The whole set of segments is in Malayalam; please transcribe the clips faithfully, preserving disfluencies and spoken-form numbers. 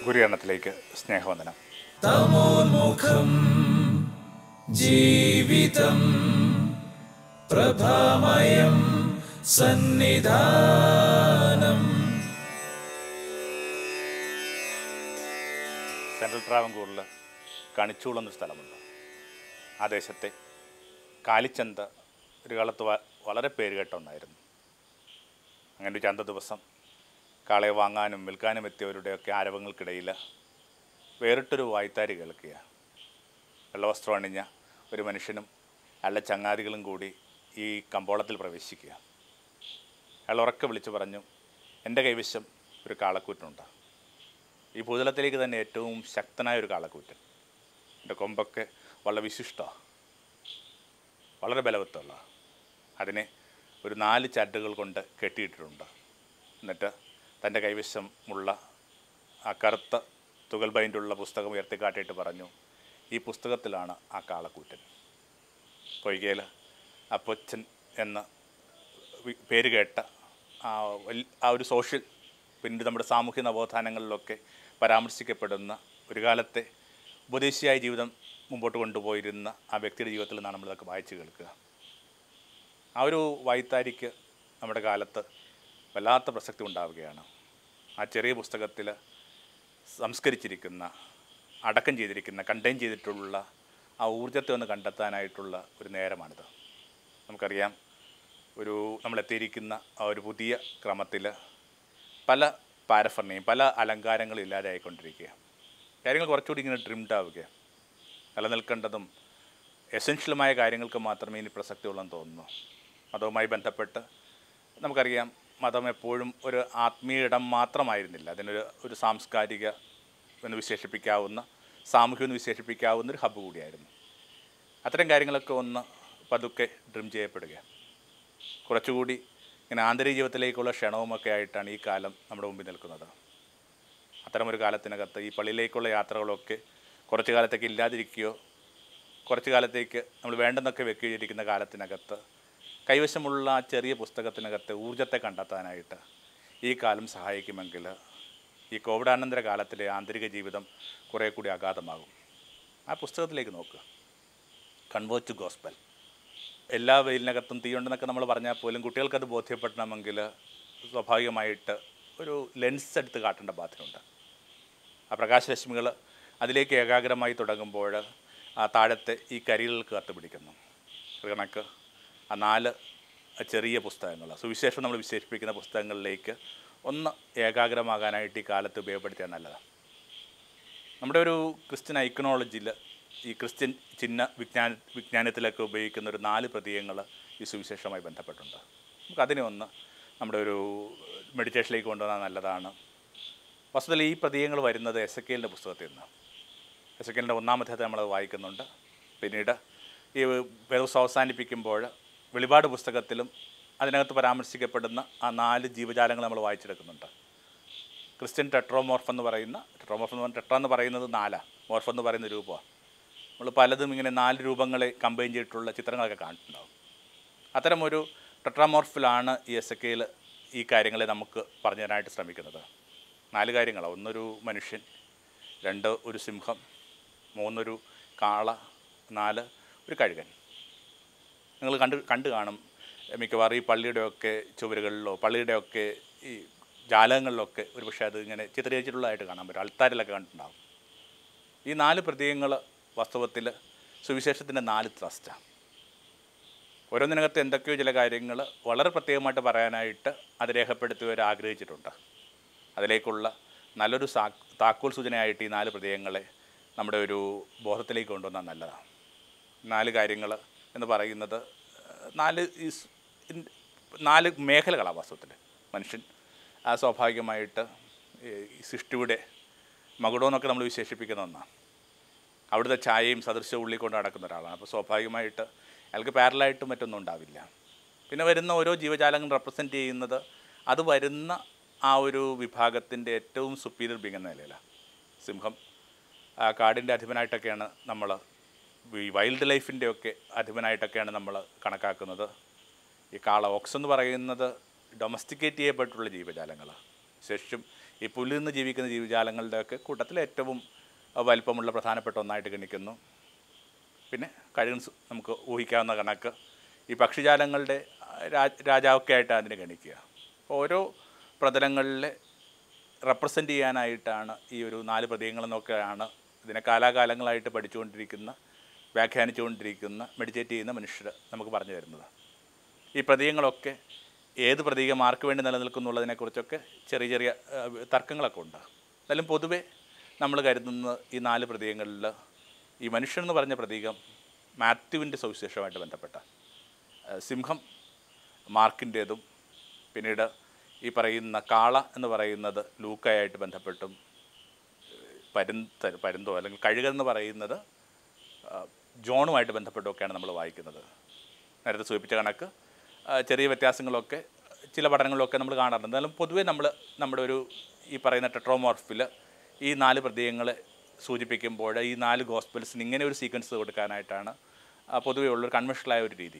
ഗുരുകരണത്തിലേക്ക് സ്നേഹവന്ദനം. തമോന്മുഖം ജീവിതം പ്രഭാമയം സന്നിധാനം. സെൻട്രൽ ട്രാവൻകൂറിൽ കണിച്ചൂൾ എന്നൊരു സ്ഥലമുണ്ട്. ആ ദേശത്തെ കാലിച്ചന്ത ഒരു കാലത്ത് വളരെ പേരുകേട്ട ഒന്നായിരുന്നു. അങ്ങനെ ഒരു ചന്ത ദിവസം കാളയെ വാങ്ങാനും വിൽക്കാനും എത്തിയവരുടെയൊക്കെ ആരവങ്ങൾക്കിടയിൽ വേറിട്ടൊരു വായ്ത്താരി കേൾക്കുക. വെള്ളവസ്ത്രം അണിഞ്ഞ ഒരു മനുഷ്യനും അയാളുടെ ചങ്ങാതികളും കൂടി ഈ കമ്പോളത്തിൽ പ്രവേശിക്കുക. അയാൾ ഉറക്കെ വിളിച്ചു പറഞ്ഞു, എൻ്റെ കൈവശം ഒരു കാളക്കൂറ്റനുണ്ട്. ഈ ഭൂതലത്തിലേക്ക് തന്നെ ഏറ്റവും ശക്തനായ ഒരു കാളക്കൂറ്റൻ. എൻ്റെ കൊമ്പൊക്കെ വളരെ വിശിഷ്ടമാണ്, വളരെ ബലവത്തുള്ള. അതിനെ ഒരു നാല് ചട്ടുകൾ കൊണ്ട് കെട്ടിയിട്ടിട്ടുണ്ട്. എന്നിട്ട് തൻ്റെ കൈവശമുള്ള ആ കറുത്ത തുകൽ ബൈൻഡുള്ള പുസ്തകം ഉയർത്തിക്കാട്ടിയിട്ട് പറഞ്ഞു, ഈ പുസ്തകത്തിലാണ് ആ കാളക്കൂറ്റൻ. പൊയ്കയിൽ അപ്പൊച്ചൻ എന്ന പേര് കേട്ട ആ ആ ഒരു സോഷ്യൽ, പിന്നീട് നമ്മുടെ സാമൂഹ്യ നവോത്ഥാനങ്ങളിലൊക്കെ പരാമർശിക്കപ്പെടുന്ന ഒരു കാലത്തെ ഉപദേശിയായ ജീവിതം മുമ്പോട്ട് കൊണ്ടുപോയിരുന്ന ആ വ്യക്തിയുടെ ജീവിതത്തിൽ നിന്നാണ് നമ്മളിതൊക്കെ വായിച്ച് കേൾക്കുക. ആ ഒരു വായ്ത്താരിക്ക് നമ്മുടെ കാലത്ത് വല്ലാത്ത പ്രസക്തി ഉണ്ടാവുകയാണ്. ആ ചെറിയ പുസ്തകത്തിൽ സംസ്കരിച്ചിരിക്കുന്ന, അടക്കം ചെയ്തിരിക്കുന്ന, കണ്ടെയ്ൻ ചെയ്തിട്ടുള്ള ആ ഊർജ്ജത്തെ ഒന്ന് കണ്ടെത്താനായിട്ടുള്ള ഒരു നേരമാണിത്. നമുക്കറിയാം, ഒരു നമ്മളെത്തിയിരിക്കുന്ന ആ ഒരു പുതിയ ക്രമത്തിൽ പല പാരഫർണിയും പല അലങ്കാരങ്ങളും ഇല്ലാതെ ആയിക്കൊണ്ടിരിക്കുക. കാര്യങ്ങൾ കുറച്ചുകൂടി ഇങ്ങനെ ഡ്രിംഡ് ആവുക. നിലനിൽക്കേണ്ടതും എസെൻഷ്യലുമായ കാര്യങ്ങൾക്ക് മാത്രമേ ഇനി പ്രസക്തി ഉള്ളെന്ന് തോന്നുന്നു. മതവുമായി ബന്ധപ്പെട്ട് നമുക്കറിയാം, മതം എപ്പോഴും ഒരു ആത്മീയ ഇടം മാത്രമായിരുന്നില്ല. അതിനൊരു ഒരു സാംസ്കാരിക എന്ന് വിശേഷിപ്പിക്കാവുന്ന, സാമൂഹ്യം എന്ന് വിശേഷിപ്പിക്കാവുന്ന ഒരു ഹബ്ബ് കൂടിയായിരുന്നു. അത്തരം കാര്യങ്ങളൊക്കെ ഒന്ന് പതുക്കെ ഡ്രിം ചെയ്യപ്പെടുക. കുറച്ചുകൂടി ഇങ്ങനെ ആന്തരിക ജീവിതത്തിലേക്കുള്ള ക്ഷണവുമൊക്കെ ആയിട്ടാണ് ഈ കാലം നമ്മുടെ മുമ്പിൽ നിൽക്കുന്നത്. അത്തരമൊരു കാലത്തിനകത്ത് ഈ പള്ളിയിലേക്കുള്ള യാത്രകളൊക്കെ കുറച്ച് കാലത്തേക്ക് ഇല്ലാതിരിക്കുകയോ കുറച്ച് കാലത്തേക്ക് നമ്മൾ വേണ്ടെന്നൊക്കെ വെക്കുകയിരിക്കുന്ന കാലത്തിനകത്ത് കൈവശമുള്ള ആ ചെറിയ പുസ്തകത്തിനകത്ത് ഊർജ്ജത്തെ കണ്ടെത്താനായിട്ട് ഈ കാലം സഹായിക്കുമെങ്കിൽ ഈ കോവിഡാനന്തര കാലത്തിലെ ആന്തരിക ജീവിതം കുറേ കൂടി അഗാധമാകും. ആ പുസ്തകത്തിലേക്ക് നോക്കുക. Convert to gospel. എല്ലാ വെയിലിനകത്തും തീയുണ്ടെന്നൊക്കെ നമ്മൾ പറഞ്ഞാൽ പോലും കുട്ടികൾക്കത് ബോധ്യപ്പെടണമെങ്കിൽ സ്വാഭാവികമായിട്ട് ഒരു ലെൻസ് എടുത്ത് കാട്ടേണ്ട ബാധ്യതയുണ്ട്. ആ പ്രകാശരശ്മികൾ അതിലേക്ക് ഏകാഗ്രമായി തുടങ്ങുമ്പോൾ ആ താഴത്തെ ഈ കരികൾക്ക് കത്ത് പിടിക്കുന്നു. കണക്ക് ആ നാല് ചെറിയ പുസ്തകങ്ങൾ, സുവിശേഷം നമ്മൾ വിശേഷിപ്പിക്കുന്ന പുസ്തകങ്ങളിലേക്ക് ഒന്ന് ഏകാഗ്രമാകാനായിട്ട് ഈ കാലത്ത് ഉപയോഗപ്പെടുത്തിയാൽ നല്ലതാണ്. നമ്മുടെ ഒരു ക്രിസ്ത്യൻ ഐക്കണോളജിയിൽ ഈ ക്രിസ്ത്യൻ ചിഹ്ന വിജ്ഞാന വിജ്ഞാനത്തിലൊക്കെ ഉപയോഗിക്കുന്ന ഒരു നാല് പ്രതീകങ്ങൾ ഈ സുവിശേഷവുമായി ബന്ധപ്പെട്ടുണ്ട്. നമുക്കതിനെ ഒന്ന് നമ്മുടെ ഒരു മെഡിറ്റേഷനിലേക്ക് കൊണ്ടുവന്നാൽ നല്ലതാണ്. വസ്തുതയിൽ ഈ പ്രതീകങ്ങൾ വരുന്നത് എസെക്കിയേലിൻ്റെ പുസ്തകത്തിൽ നിന്ന്. എസെക്കിയേലിൻ്റെ ഒന്നാമത്തെ നമ്മളത് വായിക്കുന്നുണ്ട്. പിന്നീട് ഈ വേദപുസ്തകം അവസാനിപ്പിക്കുമ്പോൾ വെളിപാട് പുസ്തകത്തിലും അതിനകത്ത് പരാമർശിക്കപ്പെടുന്ന ആ നാല് ജീവജാലങ്ങൾ നമ്മൾ വായിച്ചെടുക്കുന്നുണ്ട്. ക്രിസ്ത്യൻ ടെട്രോമോർഫ് എന്ന് പറയുന്ന, ടെട്രോമോർഫ് എന്ന് പറഞ്ഞാൽ ടെട്ര എന്ന് പറയുന്നത് നാലാണ്, മോർഫ് എന്ന് പറയുന്ന രൂപമാണ്. നമ്മൾ പലതും ഇങ്ങനെ നാല് രൂപങ്ങളെ കമ്പൈൻ ചെയ്തിട്ടുള്ള ചിത്രങ്ങളൊക്കെ കണ്ടിട്ടുണ്ടാകും. അത്തരമൊരു ടെട്രാമോർഫിലാണ് ഈ എസെക്കിയേൽ ഈ കാര്യങ്ങളെ നമുക്ക് പറഞ്ഞു തരാനായിട്ട് ശ്രമിക്കുന്നത്. നാല് കാര്യങ്ങളാണ്. ഒന്നൊരു മനുഷ്യൻ, രണ്ട് ഒരു സിംഹം, മൂന്നൊരു കാള, നാല് ഒരു കഴുകൻ. നിങ്ങൾ കണ്ട് കണ്ടു കാണും മിക്കവാറും ഈ പള്ളിയുടെയൊക്കെ ചുവരുകളിലോ പള്ളിയുടെയൊക്കെ ഈ ജാലകങ്ങളിലൊക്കെ ഒരു പക്ഷേ അത് ഇങ്ങനെ ചിത്രീകരിച്ചിട്ടുള്ളതായിട്ട് കാണാൻ പറ്റും. അൾത്താരിലൊക്കെ കണ്ടിട്ടുണ്ടാകും. ഈ നാല് പ്രതീകങ്ങൾ വാസ്തവത്തിൽ സുവിശേഷത്തിൻ്റെ നാല് ത്രസ്റ്റാണ്. ഓരോന്നിനകത്ത് എന്തൊക്കെയോ ചില കാര്യങ്ങൾ വളരെ പ്രത്യേകമായിട്ട് പറയാനായിട്ട് അത് രേഖപ്പെടുത്തിയവർ ആഗ്രഹിച്ചിട്ടുണ്ട്. അതിലേക്കുള്ള നല്ലൊരു സാ താക്കോൽ സൂചനയായിട്ട് ഈ നാല് പ്രതീകങ്ങളെ നമ്മുടെ ഒരു ബോധത്തിലേക്ക് കൊണ്ടുവന്നാൽ നല്ലതാണ്. നാല് കാര്യങ്ങൾ എന്ന് പറയുന്നത് നാല് ഈ നാല് മേഖലകളാണ് വാസ്തവത്തിൽ. മനുഷ്യൻ ആ സ്വാഭാവികമായിട്ട് ഈ സൃഷ്ടിയുടെ മകുടമെന്നൊക്കെ നമ്മൾ വിശേഷിപ്പിക്കുന്ന ഒന്നാണ്. അവിടുത്തെ ഛായയും സദൃശ്യവും ഉള്ളിൽ കൊണ്ട് നടക്കുന്ന ഒരാളാണ്. അപ്പോൾ സ്വാഭാവികമായിട്ട് അയാൾക്ക് പാരലായിട്ടും മറ്റൊന്നും ഉണ്ടാവില്ല. പിന്നെ വരുന്ന ഓരോ ജീവജാലങ്ങളും റെപ്രസെൻറ്റ് ചെയ്യുന്നത് അത് വരുന്ന ആ ഒരു വിഭാഗത്തിൻ്റെ ഏറ്റവും സുപ്പീരിയർ ബീങ് എന്ന നിലയിലാണ്. സിംഹം കാടിൻ്റെ അധിപനായിട്ടൊക്കെയാണ് നമ്മൾ, ഈ വൈൽഡ് ലൈഫിൻ്റെയൊക്കെ അധിപനായിട്ടൊക്കെയാണ് നമ്മൾ കണക്കാക്കുന്നത്. ഈ കാള, ഓക്സ് എന്ന് പറയുന്നത് ഡൊമസ്റ്റിക്കേറ്റ് ചെയ്യപ്പെട്ടുള്ള ജീവജാലങ്ങൾ. വിശേഷിച്ചും ഈ പുല്ലിൽ നിന്ന് ജീവിക്കുന്ന ജീവജാലങ്ങളുടെയൊക്കെ കൂട്ടത്തിൽ ഏറ്റവും വലിപ്പമുള്ള പ്രധാനപ്പെട്ട ഒന്നായിട്ട് ഗണിക്കുന്നു. പിന്നെ കഴുകൻ നമുക്ക് ഊഹിക്കാവുന്ന കണക്ക് ഈ പക്ഷിജാലങ്ങളുടെ രാജാവൊക്കെ ആയിട്ട് അതിനെ ഗണിക്കുക. അപ്പോൾ ഓരോ പ്രതലങ്ങളിലെ റെപ്രസെൻ്റ് ചെയ്യാനായിട്ടാണ് ഈ ഒരു നാല് പ്രതീകങ്ങളെന്നൊക്കെയാണ് ഇതിനെ കാലാകാലങ്ങളായിട്ട് പഠിച്ചുകൊണ്ടിരിക്കുന്ന, വ്യാഖ്യാനിച്ചുകൊണ്ടിരിക്കുന്ന, മെഡിറ്റേറ്റ് ചെയ്യുന്ന മനുഷ്യർ നമുക്ക് പറഞ്ഞു തരുന്നത്. ഈ പ്രതീകങ്ങളൊക്കെ ഏത് പ്രതീകം ആർക്ക് വേണ്ടി നിലനിൽക്കുന്നുള്ളതിനെക്കുറിച്ചൊക്കെ ചെറിയ ചെറിയ തർക്കങ്ങളൊക്കെ ഉണ്ട്. എന്നാലും പൊതുവെ നമ്മൾ കരുതുന്നത് ഈ നാല് പ്രതീകങ്ങളിൽ ഈ മനുഷ്യൻ എന്ന് പറഞ്ഞ പ്രതീകം മാത്യുവിൻ്റെ സുവിശേഷമായിട്ട് ബന്ധപ്പെട്ട, സിംഹം മാർക്കിൻ്റേതും, പിന്നീട് ഈ പറയുന്ന കാള എന്ന് പറയുന്നത് ലൂക്കായായിട്ട് ബന്ധപ്പെട്ടും, പരുന്ത പരുന്തോ അല്ലെങ്കിൽ കഴുകെന്ന് പറയുന്നത് ജോണുമായിട്ട് ബന്ധപ്പെട്ടുമൊക്കെയാണ് നമ്മൾ വായിക്കുന്നത്. നേരത്തെ സൂചിപ്പിച്ച കണക്ക് ചെറിയ വ്യത്യാസങ്ങളൊക്കെ ചില പഠനങ്ങളിലൊക്കെ നമ്മൾ കാണാറുണ്ട്. എന്നാലും പൊതുവേ നമ്മൾ നമ്മുടെ ഒരു ഈ പറയുന്ന ടെട്രോമോർഫിൽ ഈ നാല് പ്രതീകങ്ങളെ സൂചിപ്പിക്കുമ്പോൾ ഈ നാല് ഗോസ്പൽസിന് ഇങ്ങനെ ഒരു സീക്വൻസ് കൊടുക്കാനായിട്ടാണ് പൊതുവേ ഉള്ളൊരു കൺവെൻഷണലായ ഒരു രീതി.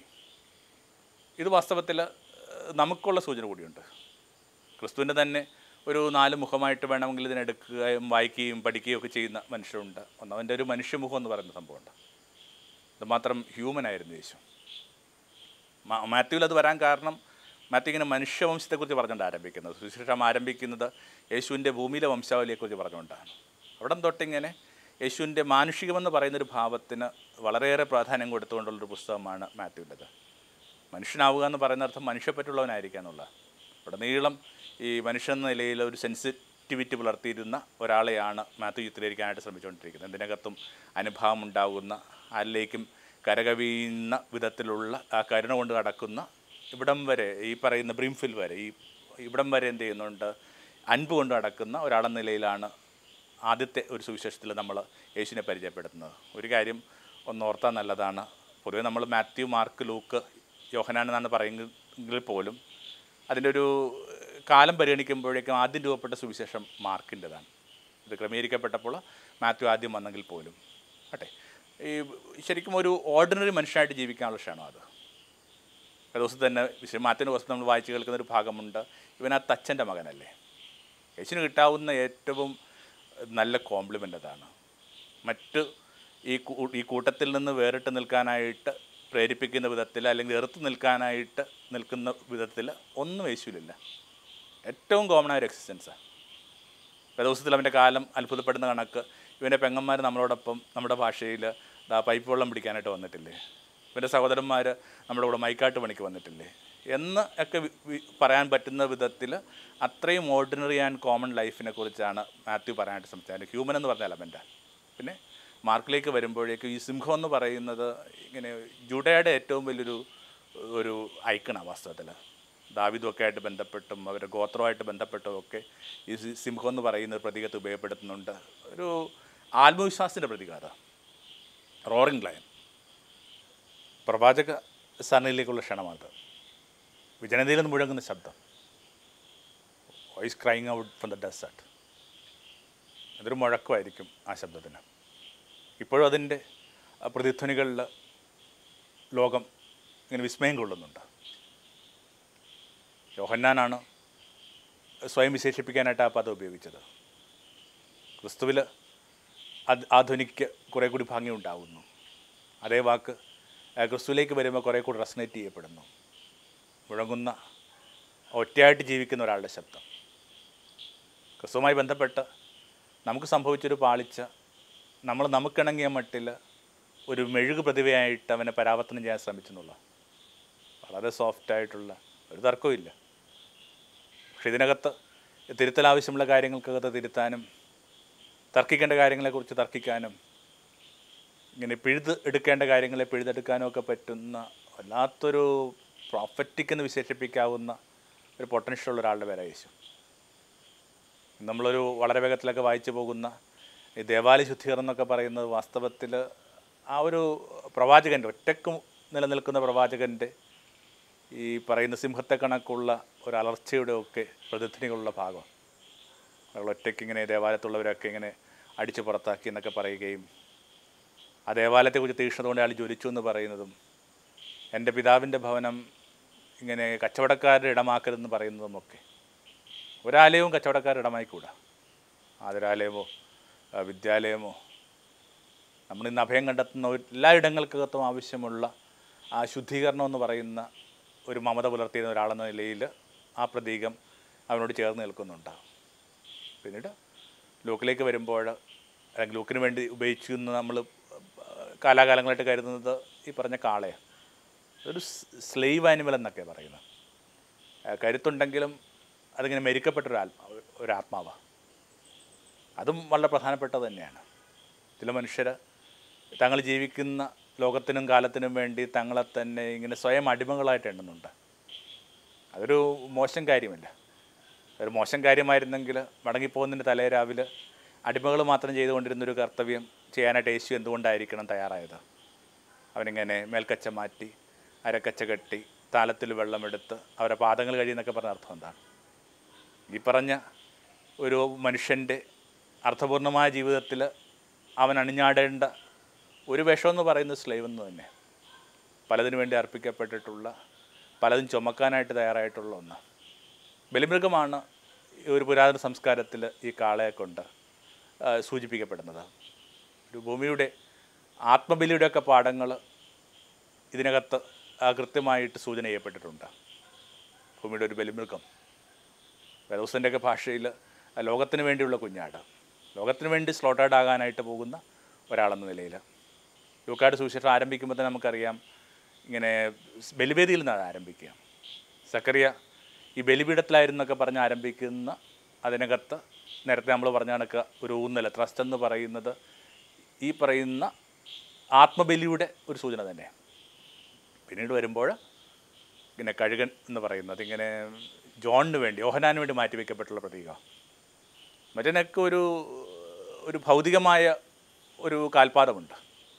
ഇത് വാസ്തവത്തിൽ നമുക്കുള്ള സൂചന കൂടിയുണ്ട്. ക്രിസ്തുവിൻ്റെ തന്നെ ഒരു നാല് മുഖമായിട്ട് വേണമെങ്കിൽ ഇതിനെടുക്കുകയും വായിക്കുകയും പഠിക്കുകയും ഒക്കെ ചെയ്യുന്ന മനുഷ്യരുണ്ട്. ഒന്നവൻ്റെ ഒരു മനുഷ്യമുഖം എന്ന് പറയുന്ന സംഭവമുണ്ട്. അതുമാത്രം ഹ്യൂമനായിരുന്നു യേശു. മാത്യുവിൽ അത് വരാൻ കാരണം മാത്യു ഇങ്ങനെ മനുഷ്യവംശത്തെക്കുറിച്ച് പറഞ്ഞുകൊണ്ട് ആരംഭിക്കുന്നത്. സുവിശേഷം ആരംഭിക്കുന്നത് യേശുവിൻ്റെ ഭൂമിയിലെ വംശാവലിയെക്കുറിച്ച് പറഞ്ഞുകൊണ്ടാണ്. അവിടെ തൊട്ടിങ്ങനെ യേശുവിൻ്റെ മാനുഷികമെന്ന് പറയുന്നൊരു ഭാവത്തിന് വളരെയേറെ പ്രാധാന്യം കൊടുത്തുകൊണ്ടുള്ളൊരു പുസ്തകമാണ് മാത്യുവിൻ്റെത്. മനുഷ്യനാവുക എന്ന് പറയുന്ന അർത്ഥം മനുഷ്യപ്പറ്റുള്ളവനായിരിക്കുക എന്നുള്ള. ഇവിടെ നീളം ഈ മനുഷ്യൻ എന്ന നിലയിൽ ഒരു സെൻസിറ്റിവിറ്റി പുലർത്തിയിരുന്ന ഒരാളെയാണ് മാത്യു ചിത്രീകരിക്കാനായിട്ട് ശ്രമിച്ചുകൊണ്ടിരിക്കുന്നത്. എന്തിനകത്തും അനുഭാവം ഉണ്ടാകുന്ന, ആരിലേക്കും കരകവിയുന്ന വിധത്തിലുള്ള ആ കരുണ കൊണ്ട് കടക്കുന്ന, ഇവിടം വരെ ഈ പറയുന്ന ബ്രിംഫിൽ വരെ ഈ ഇവിടം വരെ എന്ത് ചെയ്യുന്നുണ്ട്, അൻപ് കൊണ്ട് നടക്കുന്ന ഒരാളെന്ന നിലയിലാണ് ആദ്യത്തെ ഒരു സുവിശേഷത്തിൽ നമ്മൾ യേശുവിനെ പരിചയപ്പെടുത്തുന്നത്. ഒരു കാര്യം ഒന്ന് ഓർത്താൽ നല്ലതാണ്. പൊതുവെ നമ്മൾ മാത്യു, മാർക്ക്, ലൂക്ക്, യോഹന്നാൻ എന്നാണ് പറയുമെങ്കിൽ പോലും അതിൻ്റെ ഒരു കാലം പരിഗണിക്കുമ്പോഴേക്കും ആദ്യം രൂപപ്പെട്ട സുവിശേഷം മാർക്കിൻ്റെതാണ്. ഇത് ക്രമീകരിക്കപ്പെട്ടപ്പോൾ മാത്യു ആദ്യം വന്നെങ്കിൽ പോലും അട്ടെ ഈ ശരിക്കും ഒരു ഓർഡിനറി മനുഷ്യനായിട്ട് ജീവിക്കാനുള്ള ക്ഷണം അത്. ദിവസം തന്നെ വിശ മാറ്റിൻ്റെ ദിവസം നമ്മൾ വായിച്ച് കേൾക്കുന്നൊരു ഭാഗമുണ്ട്, ഇവൻ ആ തച്ചൻ്റെ മകനല്ലേ. യേശുവിന് കിട്ടാവുന്ന ഏറ്റവും നല്ല കോംപ്ലിമെൻ്റ് അതാണ്. മറ്റ് ഈ ഈ കൂട്ടത്തിൽ നിന്ന് വേറിട്ട് നിൽക്കാനായിട്ട് പ്രേരിപ്പിക്കുന്ന വിധത്തിൽ അല്ലെങ്കിൽ എറുത്ത് നിൽക്കാനായിട്ട് നിൽക്കുന്ന വിധത്തിൽ ഒന്നും യേശുവിലില്ല. ഏറ്റവും കോമണായ ഒരു എക്സിസ്റ്റൻസാണ്. ദിവസത്തിൽ അവൻ്റെ കാലം അത്ഭുതപ്പെടുന്ന കണക്ക് ഇവൻ്റെ പെങ്ങന്മാർ നമ്മളോടൊപ്പം നമ്മുടെ ഭാഷയിൽ പൈപ്പ് വെള്ളം പിടിക്കാനായിട്ട് വന്നിട്ടില്ലേ, ഇവൻ്റെ സഹോദരന്മാർ നമ്മുടെ കൂടെ മൈക്കാട്ട് പണിക്ക് വന്നിട്ടില്ലേ എന്ന് ഒക്കെ പറയാൻ പറ്റുന്ന വിധത്തിൽ അത്രയും ഓർഡിനറി ആൻഡ് കോമൺ ലൈഫിനെ കുറിച്ചാണ് മാത്യു പറയാനായിട്ട് ശ്രമിച്ചത്. ഹ്യൂമൻ എന്ന് പറഞ്ഞ എലമെൻറ്റാണ്. പിന്നെ മാർക്കിലേക്ക് വരുമ്പോഴേക്കും ഈ സിംഹം എന്ന് പറയുന്നത് ഇങ്ങനെ ജൂഡയുടെ ഏറ്റവും വലിയൊരു ഒരു ഐക്കണാണ് വാസ്തവത്തിൽ. ദാവീദുമൊക്കെ ആയിട്ട് ബന്ധപ്പെട്ടും അവരുടെ ഗോത്രമായിട്ട് ബന്ധപ്പെട്ടും ഒക്കെ ഈ സിംഹം എന്ന് പറയുന്ന പ്രതീകത്തെ ഉപയോഗപ്പെടുത്തുന്നുണ്ട്. ഒരു ആത്മവിശ്വാസത്തിൻ്റെ പ്രതീകാരം, റോറിംഗ് ലയൺ. പ്രവാചക സരണിയിലേക്കുള്ള ക്ഷണമാണ്. വിജനതയിൽ നിന്ന് മുഴങ്ങുന്ന ശബ്ദം, voice crying out from the desert. അതൊരു മുഴക്കമായിരിക്കും ആ ശബ്ദത്തിന്. ഇപ്പോഴും അതിൻ്റെ പ്രതിധ്വനികളിൽ ലോകം ഇങ്ങനെ വിസ്മയം കൊള്ളുന്നുണ്ട്. യോഹന്നാനാണ് സ്വയം വിശേഷിപ്പിക്കാനായിട്ട് ആ പദം ഉപയോഗിച്ചത്. ക്രിസ്തുവിൽ അത് ആ ധ്വനിക്ക് കുറേ കൂടി ഭംഗി ഉണ്ടാകുന്നു. അതേ വാക്ക് ക്രിസ്തുവിലേക്ക് വരുമ്പോൾ കുറേ കൂടി റെസനേറ്റ് ചെയ്യപ്പെടുന്നു. മുഴങ്ങുന്ന ഒറ്റയായിട്ട് ജീവിക്കുന്ന ഒരാളുടെ ശബ്ദം. ക്രിസ്തുവുമായി ബന്ധപ്പെട്ട് നമുക്ക് സംഭവിച്ചൊരു പാളിച്ച നമ്മൾ നമുക്കിണങ്ങിയ മട്ടിൽ ഒരു മെഴുകു പ്രതിഭയായിട്ട് അവനെ പരാവർത്തനം ചെയ്യാൻ ശ്രമിച്ചെന്നുള്ള വളരെ സോഫ്റ്റായിട്ടുള്ള ഒരു തർക്കവും ഇല്ല. പക്ഷെ ഇതിനകത്ത് തിരുത്തൽ ആവശ്യമുള്ള കാര്യങ്ങൾക്കകത്ത് തിരുത്താനും തർക്കിക്കേണ്ട കാര്യങ്ങളെക്കുറിച്ച് തർക്കിക്കാനും ഇങ്ങനെ പിഴുത് എടുക്കേണ്ട കാര്യങ്ങളെ പിഴുതെടുക്കാനും ഒക്കെ പറ്റുന്ന വല്ലാത്തൊരു പ്രോഫറ്റിക് എന്ന് വിശേഷിപ്പിക്കാവുന്ന ഒരു പൊട്ടൻഷ്യലുള്ള ഒരാളുടെ പേരാണ് യേശു. നമ്മളൊരു വളരെ വേഗത്തിലൊക്കെ വായിച്ചു പോകുന്ന ഈ ദേവാലയ ശുദ്ധീകരണം എന്നൊക്കെ പറയുന്നത് വാസ്തവത്തിൽ ആ ഒരു പ്രവാചകൻ്റെ ഒറ്റക്കും നിലനിൽക്കുന്ന പ്രവാചകൻ്റെ ഈ പറയുന്ന സിംഹത്തെ കണക്കുള്ള ഒരു അലർച്ചയുടെ ഒക്കെ പ്രതിധ്വനികളുള്ള ഭാഗം. അയാൾ ഒറ്റയ്ക്ക് ഇങ്ങനെ ദേവാലയത്തുള്ളവരൊക്കെ ഇങ്ങനെ അടിച്ചു പുറത്താക്കി എന്നൊക്കെ പറയുകയും ആ ദേവാലയത്തെക്കുറിച്ച് തീക്ഷ്ണതകൊണ്ട് അയാൾ ജ്വലിച്ചു എന്ന് പറയുന്നതും, എൻ്റെ പിതാവിൻ്റെ ഭവനം ഇങ്ങനെ കച്ചവടക്കാരുടെ ഇടമാക്കരുതെന്ന് പറയുന്നതുമൊക്കെ ഒരാലയവും കച്ചവടക്കാരുടെ ഇടമായിക്കൂടാ. ആതുരാലയമോ വിദ്യാലയമോ നമ്മളിന്ന് അഭയം കണ്ടെത്തുന്ന എല്ലാ ഇടങ്ങൾക്കകത്തും ആവശ്യമുള്ള ആ ശുദ്ധീകരണം എന്ന് പറയുന്ന ഒരു മമത പുലർത്തിയിരുന്ന ഒരാളെന്ന നിലയിൽ ആ പ്രതീകം അവനോട് ചേർന്ന് നിൽക്കുന്നുണ്ട്. പിന്നീട് ലൂക്കിലേക്ക് വരുമ്പോൾ, അല്ലെങ്കിൽ ലൂക്കിന് വേണ്ടി ഉപയോഗിച്ചെന്ന് നമ്മൾ കാലാകാലങ്ങളായിട്ട് കരുതുന്നത് ഈ പറഞ്ഞ കാളയാണ്. ഒരു സ്ലേവ് ആനിമൽ എന്നൊക്കെ പറയുന്നത്. കരുത്തുണ്ടെങ്കിലും അതിങ്ങനെ മെരുക്കപ്പെട്ടൊരു ആത്മാ ഒരാത്മാവാണ്. അതും വളരെ പ്രധാനപ്പെട്ടത് തന്നെയാണ്. ചില മനുഷ്യർ തങ്ങൾ ജീവിക്കുന്ന ലോകത്തിനും കാലത്തിനും വേണ്ടി തങ്ങളെ തന്നെ ഇങ്ങനെ സ്വയം അടിമകളായിട്ട് എണ്ണുന്നുണ്ട്. അതൊരു മോശം കാര്യമല്ല. ഒരു മോശം കാര്യമായിരുന്നെങ്കിൽ മടങ്ങിപ്പോകുന്നതിൻ്റെ തലേ രാവിലെ അടിമകൾ മാത്രം ചെയ്തുകൊണ്ടിരുന്നൊരു കർത്തവ്യം ചെയ്യാനായിട്ട് യേശു എന്തുകൊണ്ടായിരിക്കണം തയ്യാറായത്? അവനിങ്ങനെ മേൽക്കച്ച മാറ്റി അരക്കച്ച കെട്ടി താലത്തിൽ വെള്ളമെടുത്ത് അവരെ പാദങ്ങൾ കഴിയുന്നൊക്കെ പറഞ്ഞ അർത്ഥം എന്താണ്? ഈ പറഞ്ഞ ഒരു മനുഷ്യൻ്റെ അർത്ഥപൂർണമായ ജീവിതത്തിൽ അവൻ അണിഞ്ഞാടേണ്ട ഒരു വിഷമെന്ന് പറയുന്നത് സ്ലേവ് എന്ന് തന്നെ. പലതിനു വേണ്ടി അർപ്പിക്കപ്പെട്ടിട്ടുള്ള, പലതും ചുമക്കാനായിട്ട് തയ്യാറായിട്ടുള്ള ഒന്ന്. ബലിമൃഗമാണ് ഒരു പുരാതന സംസ്കാരത്തിൽ ഈ കാളയെ കൊണ്ട് സൂചിപ്പിക്കപ്പെടുന്നത്. ഒരു ഭൂമിയുടെ ആത്മബലിയുടെയൊക്കെ പാഠങ്ങൾ ഇതിനകത്ത് കൃത്യമായിട്ട് സൂചന ചെയ്യപ്പെട്ടിട്ടുണ്ട്. ഭൂമിയുടെ ഒരു ബലിമൃഗം, വേദോസിൻ്റെയൊക്കെ ഭാഷയിൽ ലോകത്തിന് വേണ്ടിയുള്ള കുഞ്ഞാട്, ലോകത്തിന് വേണ്ടി സ്ലോട്ടേഡ് ആകാനായിട്ട് പോകുന്ന ഒരാളെന്ന നിലയിൽ. ലൂക്കായുടെ സുവിശേഷം ആരംഭിക്കുമ്പോൾ തന്നെ നമുക്കറിയാം, ഇങ്ങനെ ബലിവേദിയിൽ നിന്നാണ് ആരംഭിക്കുക. സക്കറിയ ഈ ബലിപീഠത്തിലായിരുന്നൊക്കെ പറഞ്ഞ് ആരംഭിക്കുന്ന അതിനകത്ത് നേരത്തെ നമ്മൾ പറഞ്ഞ കണക്ക് ഒരു ഊന്നൽ, ട്രസ്റ്റ് എന്ന് പറയുന്നത് ഈ പറയുന്ന ആത്മബലിയുടെ ഒരു സൂചന തന്നെ. പിന്നീട് വരുമ്പോൾ ഇങ്ങനെ കഴുകൻ എന്ന് പറയുന്നത് ഇങ്ങനെ ജോണിന് വേണ്ടി, യോഹന്നാന് വേണ്ടി മാറ്റിവെക്കപ്പെട്ടുള്ള പ്രതീകം. മറ്റേനൊക്കെ ഒരു ഒരു ഭൗതികമായ ഒരു കാൽപാദമുണ്ട്,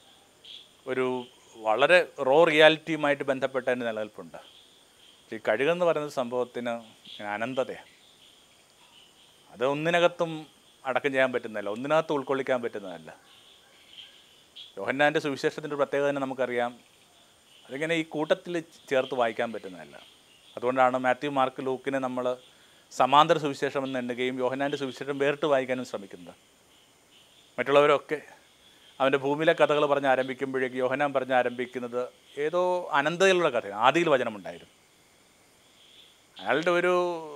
ഒരു വളരെ റോ റിയാലിറ്റിയുമായിട്ട് ബന്ധപ്പെട്ട അതിൻ്റെ നിലനിൽപ്പുണ്ട്. ഈ കഴുകെന്ന് പറയുന്ന സംഭവത്തിന് അനന്തതയാണ്. അത് ഒന്നിനകത്തും അടക്കം ചെയ്യാൻ പറ്റുന്നതല്ല, ഒന്നിനകത്ത് ഉൾക്കൊള്ളിക്കാൻ പറ്റുന്നതല്ല. യോഹന്നാൻ്റെ സുവിശേഷത്തിൻ്റെ പ്രത്യേകത തന്നെ നമുക്കറിയാം, അതിങ്ങനെ ഈ കൂട്ടത്തിൽ ചേർത്ത് വായിക്കാൻ പറ്റുന്നതല്ല. അതുകൊണ്ടാണ് മാത്യു, മാർക്ക്, ലൂക്കിനെ നമ്മൾ സമാന്തര സുവിശേഷം എന്ന് എണ്ണുകയും യോഹന്നാൻ്റെ സുവിശേഷം വേറിട്ട് വായിക്കാനും ശ്രമിക്കുന്നത്. മറ്റുള്ളവരൊക്കെ അവൻ്റെ ഭൂമിയിലെ കഥകൾ പറഞ്ഞ് ആരംഭിക്കുമ്പോഴേക്ക് യോഹന്നാൻ പറഞ്ഞ് ആരംഭിക്കുന്നത് ഏതോ അനന്തതയിലുള്ള കഥയാണ്. ആദിയിൽ വചനമുണ്ടായിരുന്നു. അയാളുടെ ഒരു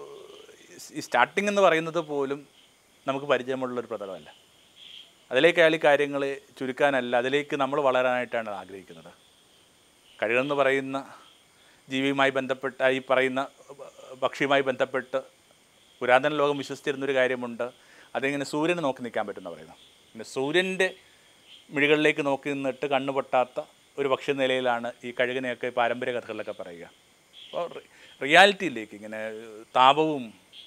ഈ സ്റ്റാർട്ടിങ് എന്ന് പറയുന്നത് പോലും നമുക്ക് പരിചയമുള്ളൊരു പ്രതലമല്ല. അതിലേക്ക് അയാൾ ഈ കാര്യങ്ങളെ ചുരുക്കാനല്ല, അതിലേക്ക് നമ്മൾ വളരാനായിട്ടാണ് ആഗ്രഹിക്കുന്നത്. കഴുകെന്ന് പറയുന്ന ജീവിയുമായി ബന്ധപ്പെട്ട, ഈ പറയുന്ന പക്ഷിയുമായി ബന്ധപ്പെട്ട് പുരാതന ലോകം വിശ്വസിച്ചിരുന്നൊരു കാര്യമുണ്ട്. അതിങ്ങനെ സൂര്യനെ നോക്കി നിൽക്കാൻ പറ്റുമെന്ന് പറയുന്നത്. പിന്നെ സൂര്യൻ്റെ മിഴികളിലേക്ക് നോക്കി നിന്നിട്ട് കണ്ണുപൊട്ടാത്ത ഒരു പക്ഷി നിലയിലാണ് ഈ കഴുകനെയൊക്കെ പാരമ്പര്യ കഥകളിലൊക്കെ പറയുക. അപ്പോൾ റിയാലിറ്റിയിലേക്ക് ഇങ്ങനെ താപവും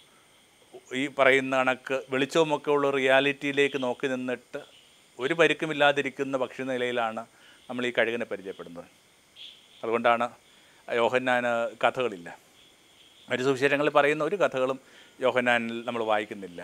ഈ പറയുന്ന കണക്ക് വെളിച്ചവുമൊക്കെ ഉള്ള റിയാലിറ്റിയിലേക്ക് നോക്കി നിന്നിട്ട് ഒരു പരിക്കുമില്ലാതിരിക്കുന്ന പക്ഷി നിലയിലാണ് നമ്മൾ ഈ കഴുകനെ പരിചയപ്പെടുന്നത്. അതുകൊണ്ടാണ് യോഹന്നാന് കഥകളില്ല. മറ്റു സുവിശേഷങ്ങളിൽ പറയുന്ന ഒരു കഥകളും യോഹന്നാനിൽ നമ്മൾ വായിക്കുന്നില്ല.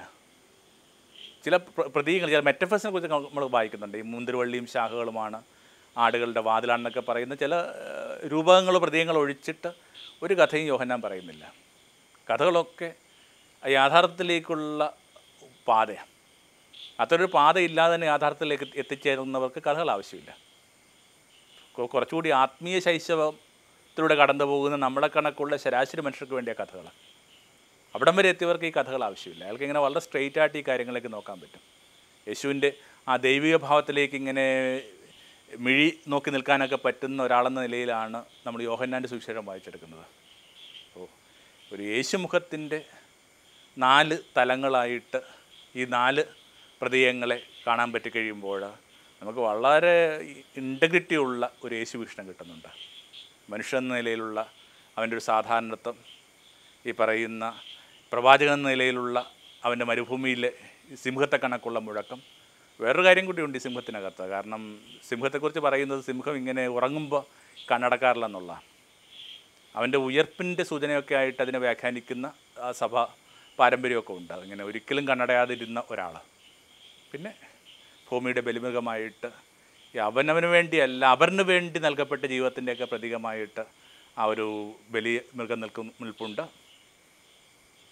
ചില പ്രതീകങ്ങൾ, ചില മെറ്റഫേഴ്സിനെ കുറിച്ച് നമ്മൾ വായിക്കുന്നുണ്ട്. ഈ മുന്തിരിവള്ളിയും ശാഖകളുമാണ് ആടുകളുടെ വാതിലാണെന്നൊക്കെ പറയുന്ന ചില രൂപകങ്ങൾ, പ്രതീകങ്ങൾ ഒഴിച്ചിട്ട് ഒരു കഥയും യോഹന്നാൻ പറയുന്നില്ല. കഥകളൊക്കെ യാഥാർത്ഥ്യത്തിലേക്കുള്ള പാതയാണ്. അത്തരൊരു പാതയില്ലാതെ തന്നെ യാഥാർത്ഥ്യത്തിലേക്ക് എത്തിച്ചേരുന്നവർക്ക് കഥകൾ ആവശ്യമില്ല. കുറച്ചുകൂടി ആത്മീയ ശൈശവത്തിലൂടെ കടന്നു പോകുന്ന നമ്മളെ കണക്കുള്ള ശരാശരി മനുഷ്യർക്ക് വേണ്ടിയ കഥകൾ. അവിടം വരെ എത്തിയവർക്ക് ഈ കഥകൾ ആവശ്യമില്ല. അയാൾക്ക് ഇങ്ങനെ വളരെ സ്ട്രെയിറ്റ് ആയിട്ട് ഈ കാര്യങ്ങളിലേക്ക് നോക്കാൻ പറ്റും. യേശുവിൻ്റെ ആ ദൈവിക ഭാവത്തിലേക്ക് ഇങ്ങനെ മിഴി നോക്കി നിൽക്കാനൊക്കെ പറ്റുന്ന ഒരാളെന്ന നിലയിലാണ് നമ്മൾ യോഹന്നാൻ്റെ സുവിശേഷം വായിച്ചെടുക്കുന്നത്. അപ്പോൾ ഒരു യേശുമുഖത്തിൻ്റെ നാല് തലങ്ങളായിട്ട് ഈ നാല് പ്രതീകങ്ങളെ കാണാൻ പറ്റി കഴിയുമ്പോൾ നമുക്ക് വളരെ ഇൻറ്റഗ്രിറ്റി ഉള്ള ഒരു യേശു വീക്ഷണം കിട്ടുന്നുണ്ട്. മനുഷ്യൻ എന്ന നിലയിലുള്ള അവൻ്റെ ഒരു സാധാരണത്വം, ഈ പറയുന്ന പ്രവാചകൻ എന്ന നിലയിലുള്ള അവൻ്റെ മരുഭൂമിയിലെ സിംഹത്തെ കണക്കുള്ള മുഴക്കം. വേറൊരു കാര്യം കൂടിയുണ്ട് ഈ സിംഹത്തിനകത്ത്. കാരണം സിംഹത്തെക്കുറിച്ച് പറയുന്നത് സിംഹം ഇങ്ങനെ ഉറങ്ങുമ്പോൾ കണ്ണടക്കാറില്ല എന്നുള്ള അവൻ്റെ ഉയർപ്പിൻ്റെ സൂചനയൊക്കെ ആയിട്ട് അതിനെ വ്യാഖ്യാനിക്കുന്ന ആ സഭ പാരമ്പര്യമൊക്കെ ഉണ്ട്. അതിങ്ങനെ ഒരിക്കലും കണ്ണടയാതിരുന്ന ഒരാൾ. പിന്നെ ഭൂമിയുടെ ബലിമൃഗമായിട്ട് ഈ അവനവന് വേണ്ടിയല്ല അവന് വേണ്ടി നൽകപ്പെട്ട ജീവിതത്തിൻ്റെയൊക്കെ പ്രതീകമായിട്ട് ആ ഒരു ബലി മൃഗം നിൽക്കും നിൽപ്പുണ്ട്.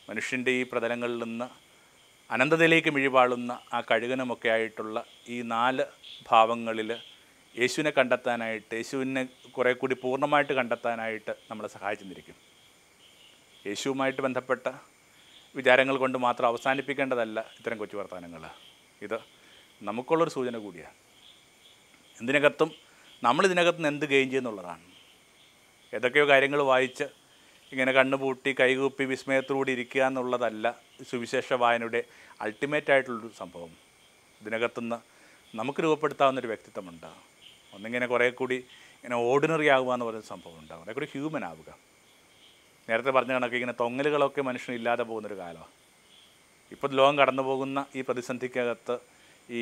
മനുഷ്യൻ്റെ ഈ പ്രതലങ്ങളിൽ നിന്ന് അനന്തതയിലേക്ക് മിഴിവാളുന്ന ആ കഴുകനുമൊക്കെ ആയിട്ടുള്ള ഈ നാല് ഭാവങ്ങളിൽ യേശുവിനെ കണ്ടെത്താനായിട്ട്, യേശുവിനെ കുറേ കൂടി പൂർണ്ണമായിട്ട് കണ്ടെത്താനായിട്ട് നമ്മളെ സഹായിച്ചെന്നിരിക്കും. യേശുവുമായിട്ട് ബന്ധപ്പെട്ട വിചാരങ്ങൾ കൊണ്ട് മാത്രം അവസാനിപ്പിക്കേണ്ടതല്ല ഇത്തരം കൊച്ചു വർത്തമാനങ്ങൾ. ഇത് നമുക്കുള്ളൊരു സൂചന കൂടിയാണ്. എന്തിനകത്തും നമ്മളിതിനകത്ത് നിന്ന് എന്ത് ഗെയിൻ ചെയ്യുന്നുള്ളതാണ്. ഏതൊക്കെയോ കാര്യങ്ങൾ വായിച്ച് ഇങ്ങനെ കണ്ണുപൂട്ടി കൈകൂപ്പി വിസ്മയത്തോടെ ഇരിക്കുക എന്നുള്ളതല്ല സുവിശേഷ വായനയുടെ അൾട്ടിമേറ്റ് ആയിട്ടുള്ളൊരു സംഭവം. ഇതിനകത്തുനിന്ന് നമുക്ക് രൂപപ്പെടുത്താവുന്നൊരു വ്യക്തിത്വമുണ്ട്. ഒന്നിങ്ങനെ കുറേ കൂടി ഇങ്ങനെ ഓർഡിനറി ആവുക എന്ന് പറയുന്ന സംഭവമുണ്ട്. കുറേ കൂടി ഹ്യൂമൻ ആവുക. നേരത്തെ പറഞ്ഞ കണക്ക് ഇങ്ങനെ തൊങ്ങലുകളൊക്കെ മനുഷ്യനില്ലാതെ പോകുന്നൊരു കാലമാണ്. ഇപ്പോൾ ലോകം കടന്നു പോകുന്ന ഈ പ്രതിസന്ധിക്കകത്ത് ഈ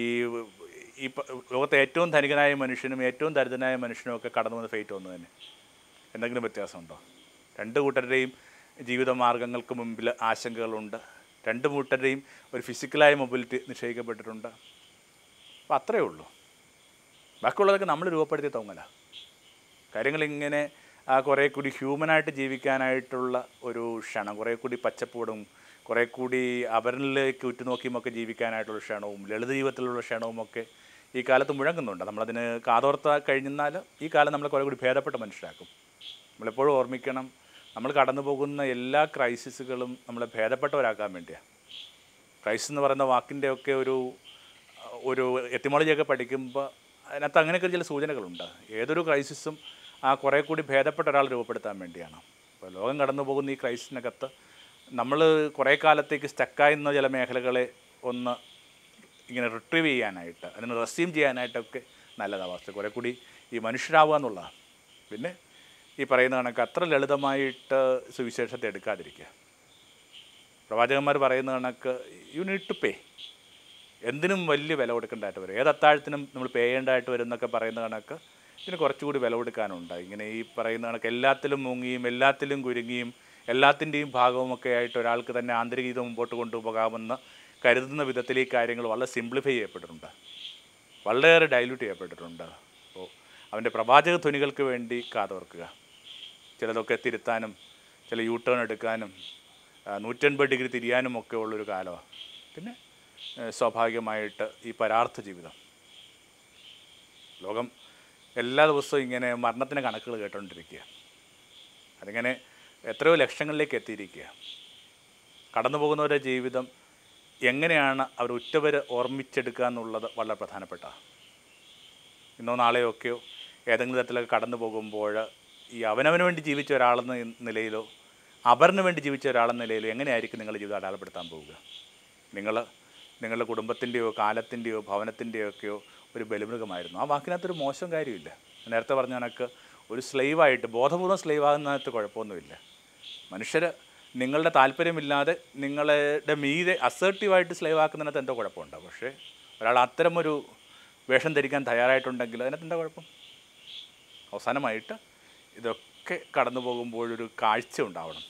ഈ ലോകത്തെ ഏറ്റവും ധനികനായ മനുഷ്യനും ഏറ്റവും ദരിദ്രനായ മനുഷ്യനും ഒക്കെ കടന്നു വന്ന ഫെയ്റ്റ് ഒന്ന് തന്നെ. എന്തെങ്കിലും വ്യത്യാസമുണ്ടോ? രണ്ട് കൂട്ടരുടെയും ജീവിത മാർഗങ്ങൾക്ക് മുമ്പിൽ ആശങ്കകളുണ്ട്. രണ്ട് കൂട്ടരുടെയും ഒരു ഫിസിക്കലായ മൊബിലിറ്റി നിശ്ചയിക്കപ്പെട്ടിട്ടുണ്ട്. അപ്പോൾ അത്രയേ ഉള്ളൂ. ബാക്കിയുള്ളതൊക്കെ നമ്മൾ രൂപപ്പെടുത്തിയ തൊങ്ങല. കാര്യങ്ങളിങ്ങനെ കുറേ കൂടി ഹ്യൂമനായിട്ട് ജീവിക്കാനായിട്ടുള്ള ഒരു ക്ഷണം, കുറേ കൂടി പച്ചപ്പൂടും കുറേ കൂടി അവരിലേക്ക് ഉറ്റുനോക്കിയുമൊക്കെ ജീവിക്കാനായിട്ടുള്ള ക്ഷണവും ലളിത ജീവിതത്തിലുള്ള ക്ഷണവുമൊക്കെ ഈ കാലത്ത് മുഴങ്ങുന്നുണ്ട്. നമ്മളതിന് കാതോർത്ത കഴിഞ്ഞാൽ ഈ കാലം നമ്മളെ കുറേ കൂടി ഭേദപ്പെട്ട മനുഷ്യരാക്കും. നമ്മളെപ്പോഴും ഓർമ്മിക്കണം, നമ്മൾ കടന്നു പോകുന്ന എല്ലാ ക്രൈസിസുകളും നമ്മളെ ഭേദപ്പെട്ടവരാക്കാൻ വേണ്ടിയാണ്. ക്രൈസിസ് എന്ന് പറയുന്ന വാക്കിൻ്റെയൊക്കെ ഒരു ഒരു എത്തിമോളജിയൊക്കെ പഠിക്കുമ്പോൾ അതിനകത്ത് അങ്ങനെയൊക്കെ ചില സൂചനകളുണ്ട്. ഏതൊരു ക്രൈസിസും ആ കുറേ കൂടി ഭേദപ്പെട്ട ഒരാൾ രൂപപ്പെടുത്താൻ വേണ്ടിയാണ്. അപ്പോൾ ലോകം കടന്നു പോകുന്ന ഈ ക്രൈസിസിനകത്ത് നമ്മൾ കുറേ കാലത്തേക്ക് സ്റ്റക്കായിരുന്ന ചില മേഖലകളെ ഒന്ന് ഇങ്ങനെ റിട്രീവ് ചെയ്യാനായിട്ട്, അതിന് റെസ്യൂം ചെയ്യാനായിട്ടൊക്കെ നല്ലതാണ്. അവസ്ഥ കുറേ കൂടി ഈ മനുഷ്യരാവുക എന്നുള്ളതാണ്. പിന്നെ ഈ പറയുന്ന കണക്ക് അത്ര ലളിതമായിട്ട് സുവിശേഷത്തെ എടുക്കാതിരിക്കുക. പ്രവാചകന്മാർ പറയുന്ന കണക്ക് യു നീഡ് ടു പേ. എന്തിനും വലിയ വില കൊടുക്കേണ്ടതായിട്ട് വരും. ഏത് അത്താഴത്തിനും നമ്മൾ പേ ചെയ്യേണ്ടതായിട്ട് വരും എന്നൊക്കെ പറയുന്ന കണക്ക് ഇതിന് കുറച്ചുകൂടി വില കൊടുക്കാനുണ്ട്. ഇങ്ങനെ ഈ പറയുന്ന കണക്ക് എല്ലാത്തിലും മുങ്ങിയും എല്ലാത്തിലും കുരുങ്ങിയും എല്ലാത്തിൻ്റെയും ഭാഗവുമൊക്കെ ആയിട്ട് ഒരാൾക്ക് തന്നെ ആന്തരികത മുമ്പോട്ട് കൊണ്ടുപോകാമെന്ന് കരുതുന്ന വിധത്തിൽ ഈ കാര്യങ്ങൾ വളരെ സിംപ്ലിഫൈ ചെയ്യപ്പെട്ടിട്ടുണ്ട്, വളരെയേറെ ഡൈല്യൂട്ട് ചെയ്യപ്പെട്ടിട്ടുണ്ട്. അപ്പോൾ അവൻ്റെ പ്രവാചക ധ്വനികൾക്ക് വേണ്ടി കാതോർക്കുക. ചിലതൊക്കെ തിരുത്താനും ചില യൂ ടേൺ എടുക്കാനും നൂറ്റൻപത് ഡിഗ്രി തിരിയാനും ഒക്കെ ഉള്ളൊരു കാലമാണ്. പിന്നെ സ്വാഭാവികമായിട്ട് ഈ പരാർത്ഥ ജീവിതം. ലോകം എല്ലാ ദിവസവും ഇങ്ങനെ മരണത്തിൻ്റെ കണക്കുകൾ കേട്ടുകൊണ്ടിരിക്കുക. അതിങ്ങനെ എത്രയോ ലക്ഷങ്ങളിലേക്ക് എത്തിയിരിക്കുക. കടന്നു പോകുന്നവരുടെ ജീവിതം എങ്ങനെയാണ് അവർ ഉറ്റവർ ഓർമ്മിച്ചെടുക്കുക എന്നുള്ളത് വളരെ പ്രധാനപ്പെട്ട. ഇന്നോ നാളെയോ ഒക്കെയോ ഏതെങ്കിലും തരത്തിലൊക്കെ കടന്നു പോകുമ്പോൾ ഈ അവനവന് വേണ്ടി ജീവിച്ച ഒരാളെന്ന നിലയിലോ അവരിന് വേണ്ടി ജീവിച്ച ഒരാളെന്ന നിലയിലോ എങ്ങനെയായിരിക്കും നിങ്ങളുടെ ജീവിതം അടയാളപ്പെടുത്താൻ പോവുക? നിങ്ങൾ നിങ്ങളുടെ കുടുംബത്തിൻ്റെയോ കാലത്തിൻ്റെയോ ഭവനത്തിൻ്റെയോ ഒക്കെയോ ഒരു ബലിമൃഗമായിരുന്നു. ആ വാക്കിനകത്തൊരു മോശം കാര്യമില്ല. നേരത്തെ പറഞ്ഞ കണക്ക് ഒരു സ്ലൈവായിട്ട് ബോധപൂർവ്വം സ്ലൈവ് ആകുന്നതിനകത്ത് കുഴപ്പമൊന്നുമില്ല. മനുഷ്യർ നിങ്ങളുടെ താല്പര്യമില്ലാതെ നിങ്ങളുടെ മീതെ അസേർട്ടീവായിട്ട് സ്ലൈവ് ആക്കുന്നതിനകത്ത് എന്തോ കുഴപ്പമുണ്ട്. പക്ഷേ ഒരാൾ അത്തരമൊരു വേഷം ധരിക്കാൻ തയ്യാറായിട്ടുണ്ടെങ്കിൽ അതിനകത്ത് എന്താ കുഴപ്പം? അവസാനമായിട്ട് ഇതൊക്കെ കടന്നു പോകുമ്പോഴൊരു കാഴ്ച ഉണ്ടാവണം,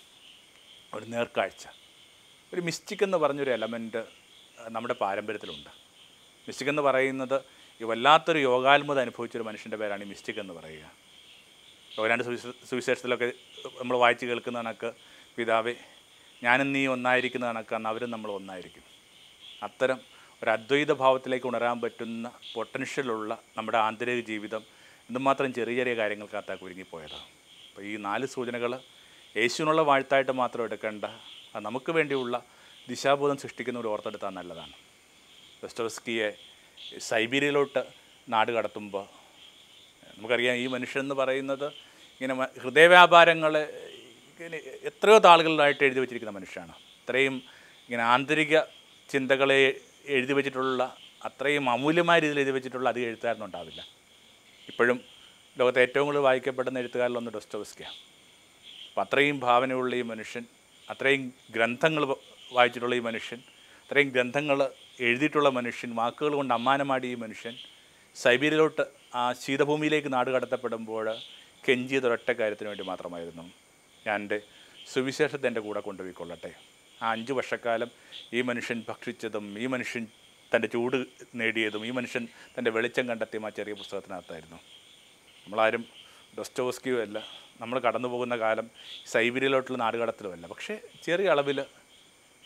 ഒരു നേർക്കാഴ്ച. ഒരു മിസ്റ്റിക് എന്ന് പറഞ്ഞൊരു എലമെൻറ്റ് നമ്മുടെ പാരമ്പര്യത്തിലുണ്ട്. മിസ്റ്റിക് എന്ന് പറയുന്നത് ഈ വല്ലാത്തൊരു യോഗാത്മത അനുഭവിച്ചൊരു മനുഷ്യൻ്റെ പേരാണ് ഈ മിസ്റ്റിക് എന്ന് പറയുക. യോഹന്നാന്റെ സുവിശേ സുവിശേഷത്തിലൊക്കെ നമ്മൾ വായിച്ച് കേൾക്കുന്ന കണക്ക് പിതാവേ ഞാനും നീ ഒന്നായിരിക്കുന്ന കണക്കാണ് അവരും നമ്മൾ ഒന്നായിരിക്കും. അത്തരം ഒരു അദ്വൈത ഭാവത്തിലേക്ക് ഉണരാൻ പറ്റുന്ന പൊട്ടൻഷ്യലുള്ള നമ്മുടെ ആന്തരിക ജീവിതം എന്തുമാത്രം ചെറിയ ചെറിയ കാര്യങ്ങൾക്കകത്താണ് കുരുങ്ങിപ്പോയതാണ്. അപ്പോൾ ഈ നാല് സൂചനകൾ യേശുവിനുള്ള വാഴ്ത്തായിട്ട് മാത്രം എടുക്കേണ്ട, അത് നമുക്ക് വേണ്ടിയുള്ള ദിശാബോധം സൃഷ്ടിക്കുന്ന ഒരു ഓർത്തെടുത്താൽ നല്ലതാണ്. ദോസ്റ്റോവസ്കിയെ സൈബീരിയയിലോട്ട് നാട് കടത്തുമ്പോൾ നമുക്കറിയാം ഈ മനുഷ്യനെന്ന് പറയുന്നത് ഇങ്ങനെ ഹൃദയവ്യാപാരങ്ങളെ ഇങ്ങനെ എത്രയോ താളുകളിലായിട്ട് എഴുതി വച്ചിരിക്കുന്ന മനുഷ്യനാണ്. അത്രയും ഇങ്ങനെ ആന്തരിക ചിന്തകളെ എഴുതി വച്ചിട്ടുള്ള, അത്രയും അമൂല്യമായ രീതിയിൽ എഴുതി വച്ചിട്ടുള്ള അധികം എഴുത്തുകാരനുണ്ടാവില്ല. ഇപ്പോഴും ലോകത്തെ ഏറ്റവും കൂടുതൽ വായിക്കപ്പെടുന്ന എഴുത്തുകാരിലൊന്ന് ഡോസ്റ്റോവസ്കിയാണ്. അപ്പം അത്രയും ഭാവനയുള്ള ഈ മനുഷ്യൻ, അത്രയും ഗ്രന്ഥങ്ങൾ വായിച്ചിട്ടുള്ള ഈ മനുഷ്യൻ, അത്രയും ഗ്രന്ഥങ്ങൾ എഴുതിയിട്ടുള്ള മനുഷ്യൻ, വാക്കുകൾ കൊണ്ട് അമ്മാനമാടി ഈ മനുഷ്യൻ സൈബീരിയയിലോട്ട് ആ ശീതഭൂമിയിലേക്ക് നാട് കടത്തപ്പെടുമ്പോൾ കെഞ്ചിയത് ഒരൊറ്റ കാര്യത്തിന് വേണ്ടി മാത്രമായിരുന്നു, ഞാൻ എൻ്റെ സുവിശേഷത്തെ എൻ്റെ കൂടെ കൊണ്ടുപോയിക്കൊള്ളട്ടെ. ആ അഞ്ച് വർഷക്കാലം ഈ മനുഷ്യൻ ഭക്ഷിച്ചതും ഈ മനുഷ്യൻ തൻ്റെ ചൂട് നേടിയതും ഈ മനുഷ്യൻ തൻ്റെ വെളിച്ചം കണ്ടെത്തിയും ആ ചെറിയ പുസ്തകത്തിനകത്തായിരുന്നു. നമ്മളാരും ഡോസ്റ്റോവസ്കിയോ അല്ല, നമ്മൾ കടന്നു പോകുന്ന കാലം സൈബീരിയയിലോട്ടുള്ള നാടുകടത്തിലുമല്ല. പക്ഷേ ചെറിയ അളവിൽ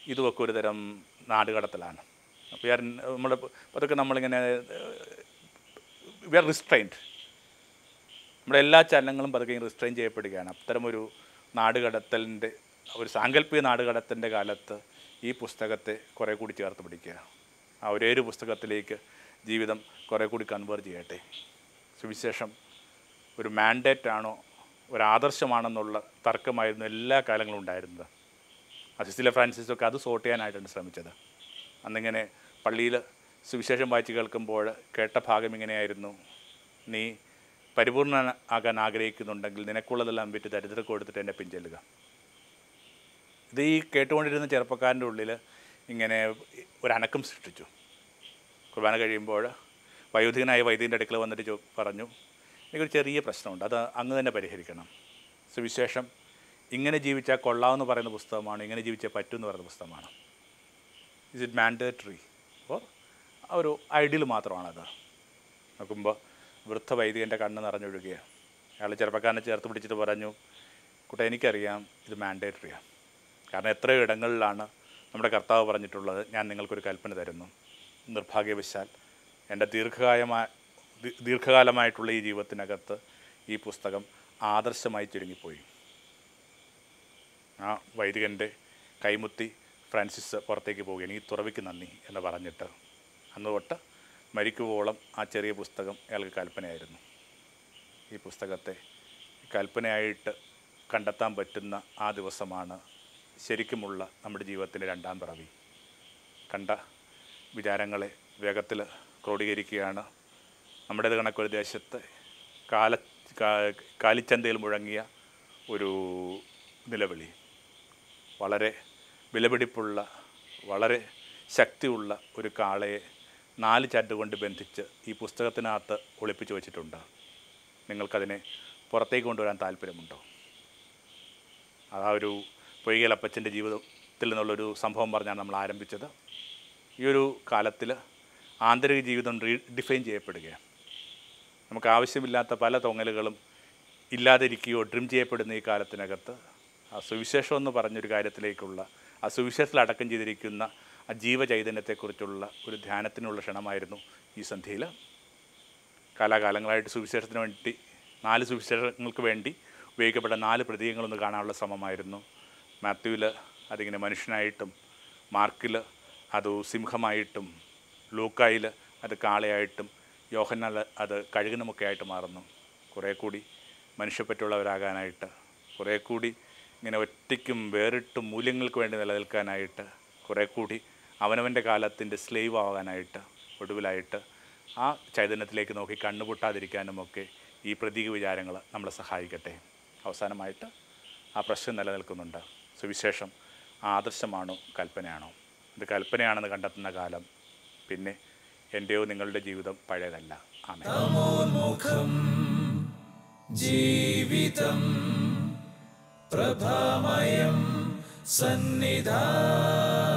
ഇതുമൊക്കെ ഒരു തരം നാടുകടത്തലാണ്. വി ആർ നമ്മൾ അതൊക്കെ നമ്മളിങ്ങനെ വി ആർ റിസ്ട്രെയിൻഡ്, നമ്മുടെ എല്ലാ ചലനങ്ങളും പതുക്കെ റിസ്ട്രെയിൻ ചെയ്യപ്പെടുകയാണ്. അത്തരമൊരു നാടുകടത്തലിൻ്റെ ഒരു സാങ്കല്പിക നാടുകടത്തിൻ്റെ കാലത്ത് ഈ പുസ്തകത്തെ കുറേ കൂടി ചേർത്ത് പിടിക്കുക, ആ ഒരേ ഒരു പുസ്തകത്തിലേക്ക് ജീവിതം കുറേ കൂടി കൺവേർജ് ചെയ്യട്ടെ. സുവിശേഷം ഒരു മാൻഡേറ്റ് ആണോ ഒരു ആദർശമാണെന്നുള്ള തർക്കമായിരുന്നു എല്ലാ കാലങ്ങളും ഉണ്ടായിരുന്നത്. അസിസ്റ്റീല ഫ്രാൻസിസൊക്കെ അത് സോർട്ട് ചെയ്യാനായിട്ടാണ് ശ്രമിച്ചത്. അന്നിങ്ങനെ പള്ളിയിൽ സുവിശേഷം വായിച്ച് കേൾക്കുമ്പോൾ കേട്ട ഭാഗം ഇങ്ങനെയായിരുന്നു: നീ പരിപൂർണ ആകാൻ ആഗ്രഹിക്കുന്നുണ്ടെങ്കിൽ നിനക്കുള്ളതെല്ലാം വിറ്റ് ദരിദ്രർക്ക് കൊടുത്തിട്ട് എന്നെ പിൻചെല്ലുക. ഇത് ഈ കേട്ടുകൊണ്ടിരുന്ന ചെറുപ്പക്കാരൻ്റെ ഉള്ളിൽ ഇങ്ങനെ ഒരു അനക്കം സൃഷ്ടിച്ചു. കുർബാന കഴിയുമ്പോൾ വയോധികനായ വൈദ്യൻ്റെ അടുക്കൽ വന്നിട്ട് ചോ പറഞ്ഞു, എനിക്കൊരു ചെറിയ പ്രശ്നമുണ്ട്, അത് അങ്ങ് തന്നെ പരിഹരിക്കണം. സുവിശേഷം ഇങ്ങനെ ജീവിച്ചാൽ കൊള്ളാമെന്ന് പറയുന്ന പുസ്തകമാണ്, ഇങ്ങനെ ജീവിച്ചാൽ പറ്റുമെന്ന് പറയുന്ന പുസ്തകമാണ്. ഇസ് ഇറ്റ് മാൻഡേറ്ററി ഓർ ഒരു ഐഡിയൽ മാത്രമാണത്? നോക്കുമ്പോൾ വൃദ്ധ വൈദികൻ്റെ കണ്ണ് നിറഞ്ഞൊഴുകുകയാണ്. അയാൾ ചെറുപ്പക്കാരനെ ചേർത്ത് പിടിച്ചിട്ട് പറഞ്ഞു, കുട്ടാ എനിക്കറിയാം ഇത് മാൻഡേറ്ററിയാണ്. കാരണം എത്രയോ ഇടങ്ങളിലാണ് നമ്മുടെ കർത്താവ് പറഞ്ഞിട്ടുള്ളത്, ഞാൻ നിങ്ങൾക്കൊരു കൽപ്പന തരുന്നു. നിർഭാഗ്യവശാൽ എൻ്റെ ദീർഘകാലമായ ദീർഘകാലമായിട്ടുള്ള ഈ ജീവിതത്തിനകത്ത് ഈ പുസ്തകം ആദർശമായി ചുരുങ്ങിപ്പോയി. ആ വൈദികൻ്റെ കൈമുത്തി ഫ്രാൻസിസ് പുറത്തേക്ക് പോവുകയാണ്. ഈ തുറവിക്ക് നന്ദി എന്ന് പറഞ്ഞിട്ട് അന്ന് തൊട്ട് മരിക്കുവോളം ആ ചെറിയ പുസ്തകം അയാൾക്ക് കൽപ്പനയായിരുന്നു. ഈ പുസ്തകത്തെ കൽപ്പനയായിട്ട് കണ്ടെത്താൻ പറ്റുന്ന ആ ദിവസമാണ് ശരിക്കുമുള്ള നമ്മുടെ ജീവിതത്തിൻ്റെ രണ്ടാം പിറവി. കണ്ട വിചാരങ്ങളെ വേഗത്തിൽ ക്രോഡീകരിക്കുകയാണ്. നമ്മുടേത് കണക്കൊരു ദേശത്ത് കാല കാലിച്ചന്തയിൽ മുഴങ്ങിയ ഒരു നിലവിളി, വളരെ വിലപിടിപ്പുള്ള വളരെ ശക്തിയുള്ള ഒരു കാളയെ നാല് ചാറ്റുകൊണ്ട് ബന്ധിച്ച് ഈ പുസ്തകത്തിനകത്ത് ഒളിപ്പിച്ച് വെച്ചിട്ടുണ്ട്. നിങ്ങൾക്കതിനെ പുറത്തേക്ക് കൊണ്ടുവരാൻ താല്പര്യമുണ്ടോ? ആ ഒരു പൊയ്കലപ്പച്ചൻ്റെ ജീവിതത്തിൽ നിന്നുള്ളൊരു സംഭവം പറഞ്ഞാണ് നമ്മൾ ആരംഭിച്ചത്. ഈ ഒരു കാലത്തിൽ ആന്തരിക ജീവിതം റീ ഡിഫൈൻ ചെയ്യപ്പെടുകയാണ്. നമുക്ക് ആവശ്യമില്ലാത്ത പല തോന്നലുകളും ഇല്ലാതിരിക്കുകയോ ഡ്രീം ചെയ്യപ്പെടുന്ന ഈ കാലത്തിനകത്ത് ആ സുവിശേഷം എന്ന് പറഞ്ഞൊരു കാര്യത്തിലേക്കുള്ള, ആ സുവിശേഷത്തിൽ അടക്കം ചെയ്തിരിക്കുന്ന ആ ജീവചൈതന്യത്തെക്കുറിച്ചുള്ള ഒരു ധ്യാനത്തിനുള്ള ക്ഷണമായിരുന്നു ഈ സന്ധ്യയിൽ. കാലാകാലങ്ങളായിട്ട് സുവിശേഷത്തിന് വേണ്ടി നാല് സുവിശേഷങ്ങൾക്ക് വേണ്ടി ഉപയോഗിക്കപ്പെട്ട നാല് പ്രതീകങ്ങളൊന്ന് കാണാനുള്ള ശ്രമമായിരുന്നു. മാത്യുവിൽ അതിങ്ങനെ മനുഷ്യനായിട്ടും, മാർക്കിൽ അത് സിംഹമായിട്ടും, ലൂക്കായിൽ അത് കാളയായിട്ടും, യോഹന്നാൽ അത് കഴുകനുമൊക്കെ ആയിട്ട് മാറുന്നു. കുറേ കൂടി മനുഷ്യപ്പറ്റുള്ളവരാകാനായിട്ട്, കുറേ കൂടി ഇങ്ങനെ ഒറ്റയ്ക്കും വേറിട്ടും മൂല്യങ്ങൾക്ക് വേണ്ടി നിലനിൽക്കാനായിട്ട്, കുറേ കൂടി അവനവൻ്റെ കാലത്തിൻ്റെ സ്ലേവ് ആകാനായിട്ട്, ഒടുവിലായിട്ട് ആ ചൈതന്യത്തിലേക്ക് നോക്കി കണ്ണുപൊട്ടാതിരിക്കാനുമൊക്കെ ഈ പ്രതീക വിചാരങ്ങൾ നമ്മളെ സഹായിക്കട്ടെ. അവസാനമായിട്ട് ആ പ്രശ്നം നിലനിൽക്കുന്നുണ്ട്. സുവിശേഷം ആദർശമാണോ കൽപ്പനയാണോ? ഇത് കൽപ്പനയാണെന്ന് കണ്ടെത്തുന്ന കാലം പിന്നെ എൻ്റെയോ നിങ്ങളുടെ ജീവിതം പഴയതല്ല. ആമേൻ. ജീവിതം പ്രഭാമയം സന്നിധാനം.